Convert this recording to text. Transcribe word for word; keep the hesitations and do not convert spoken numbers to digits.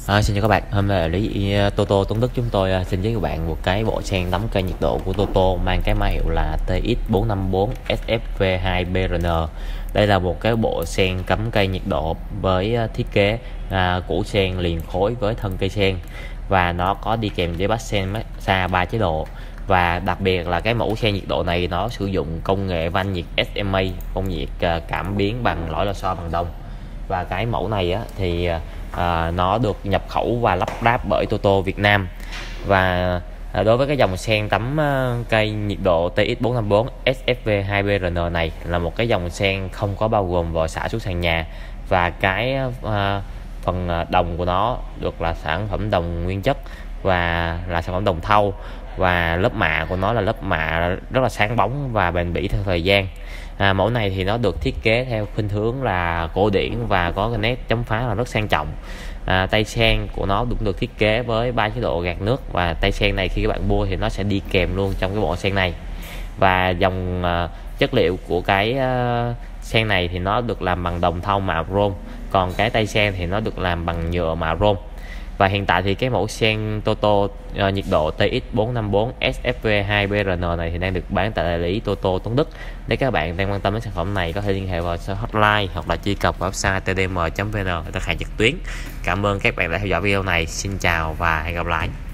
À, xin chào các bạn, hôm nay là lý Toto Tuấn Đức chúng tôi uh, xin giới thiệu các bạn một cái bộ sen tắm cây nhiệt độ của Toto mang cái mã hiệu là T X bốn năm bốn S F V hai B R N. Đây là một cái bộ sen cắm cây nhiệt độ với uh, thiết kế uh, củ sen liền khối với thân cây sen, và nó có đi kèm với bát sen massage ba chế độ. Và đặc biệt là cái mẫu sen nhiệt độ này nó sử dụng công nghệ van nhiệt S M A, công nhiệt uh, cảm biến bằng lõi lò xo bằng đồng. Và cái mẫu này á, thì à, nó được nhập khẩu và lắp ráp bởi Toto Việt Nam. Và à, đối với cái dòng sen tắm à, cây nhiệt độ T X bốn năm bốn S F V hai B R N này là một cái dòng sen không có bao gồm vỏ xả xuống sàn nhà, và cái à, phần đồng của nó được là sản phẩm đồng nguyên chất và là sản phẩm đồng thau, và lớp mạ của nó là lớp mạ rất là sáng bóng và bền bỉ theo thời gian. À, mẫu này thì nó được thiết kế theo khuynh hướng là cổ điển và có cái nét chấm phá là rất sang trọng. À, tay sen của nó cũng được thiết kế với ba chế độ gạt nước, và tay sen này khi các bạn mua thì nó sẽ đi kèm luôn trong cái bộ sen này. Và dòng uh, chất liệu của cái uh, sen này thì nó được làm bằng đồng thau mạ chrome, còn cái tay sen thì nó được làm bằng nhựa mạ chrome. Và hiện tại thì cái mẫu sen Toto uh, nhiệt độ T X bốn năm bốn S F V hai B R N này thì đang được bán tại đại lý Toto Tuấn Đức. Nếu các bạn đang quan tâm đến sản phẩm này có thể liên hệ vào số hotline hoặc là truy cập vào website t d m chấm v n để đặt hàng trực tuyến. Cảm ơn các bạn đã theo dõi video này. Xin chào và hẹn gặp lại.